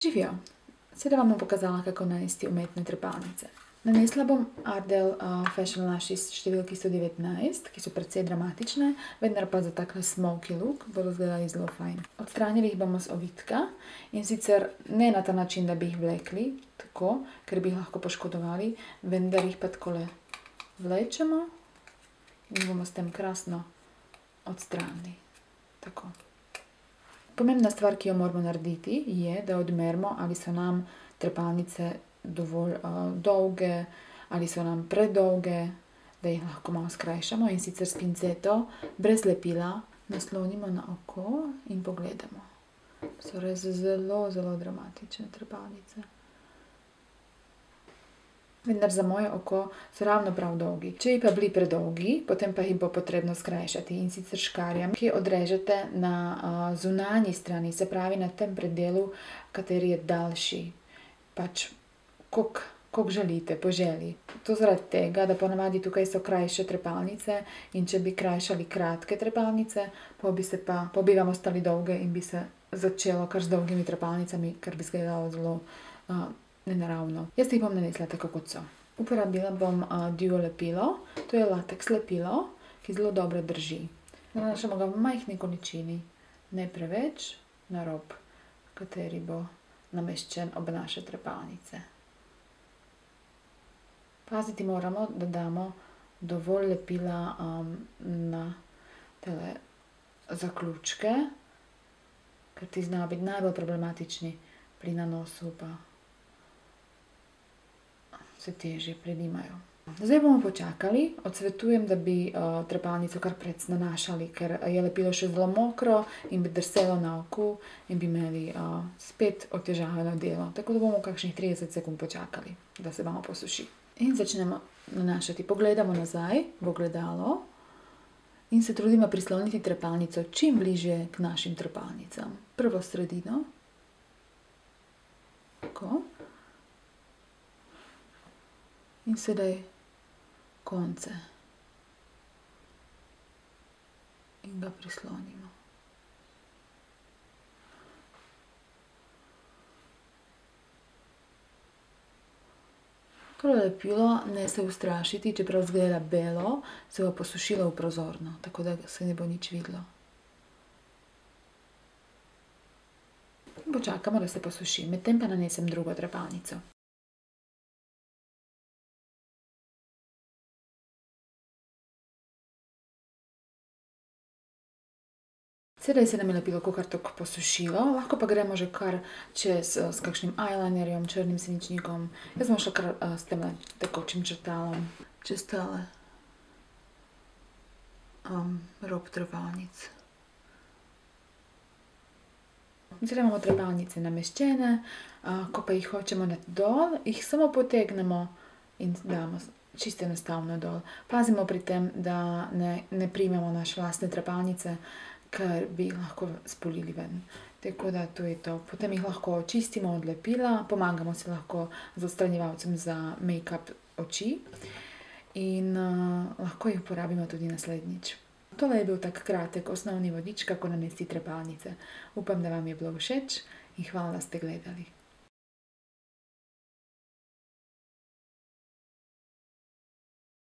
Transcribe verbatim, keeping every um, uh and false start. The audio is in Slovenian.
Živjo! Sedaj vam bom pokazala, kako nanesti umetne trepalnice. Nanesla bom Ardell uh, Fashion Lashes številki sto devetnajst, ki so precej dramatične, vendar pa za takle smoky look bodo izgledali zelo fajn. Odstranili jih bomo z ovitka in sicer ne na ta način, da bi jih vlekli, tako, ker bi jih lahko poškodovali, vendar jih pa takole vlečemo in bomo s tem krasno odstranili. Tako. Pomembna stvar, ki jo moramo narediti, je, da odmerimo, ali so nam trepalnice dovolj uh, dolge, ali so nam predolge, da jih lahko malo skrajšamo in sicer s pinceto, brez lepila, naslonimo na oko in pogledamo. So res zelo, zelo dramatične trepalnice. Vendar za moje oko so ravno prav dolgi. Če bi pa bili predolgi, potem pa jih bo potrebno skrajšati in sicer škarjam, ki odrežete na uh, zunanji strani, se pravi na tem predelu, kateri je daljši. Pač, koliko želite, po želji. To zaradi tega, da ponavadi tukaj so krajše trepalnice in če bi krajšali kratke trepalnice, pa bi se pa, pa bi vam ostali dolge in bi se začelo kar z dolgimi trepalnicami, kar bi izgledalo zelo uh, nenaravno. Jaz jih bom nanesla tako, kot so. Uporabila bom uh, Duo lepilo, to je lateks lepilo, ki zelo dobro drži. Nanašamo ga v majhni količini, ne preveč, na rob, kateri bo nameščen ob naše trepalnice. Paziti moramo, da damo dovolj lepila um, na tele zaključke, ker ti znajo biti najbolj problematični pri nanosu, pa se težje predimajo. Zdaj bomo počakali. Odsvetujem, da bi uh, trepalnico kar precej nanašali, ker je lepilo še zelo mokro in bi drselo na oku in bi imeli uh, spet otežavano delo. Tako da bomo kakšnih trideset sekund počakali, da se malo posuši. In začnemo nanašati. Pogledamo nazaj v ogledalo in se trudimo prisloniti trepalnico čim bližje k našim trepalnicam. Prvo sredino. Tako. In sedaj konce. In ga prislonimo. Tole lepilo ne se ustrašiti, čeprav izgleda belo, se bo posušilo v prozorno, tako da se ne bo nič videlo. Počakamo, da se posuši, medtem pa nanesem drugo trepalnico. Sedaj se nam je lepilo kakor tako posušilo, lahko pa gremo že kar čez s kakšnim eyelinerjem, črnim svinčnikom. Jaz bom šla kar s temle tekočim črtalom čez tale um, rob trepalnic. Zdaj imamo trepalnice nameščene, uh, ko pa jih hočemo dati dol, jih samo potegnemo in damo čisto enostavno dol. Pazimo pri tem, da ne, ne primemo naše lastne trepalnice, ker bi jih lahko spolili ven. Tako da to je to. Potem jih lahko očistimo od lepila, pomagamo si lahko z odstranjevalcem za make-up oči in uh, lahko jih uporabimo tudi naslednjič. Tole je bil tak kratek osnovni vodič, kako nanesti trepalnice. Upam, da vam je bilo všeč in hvala, da ste gledali.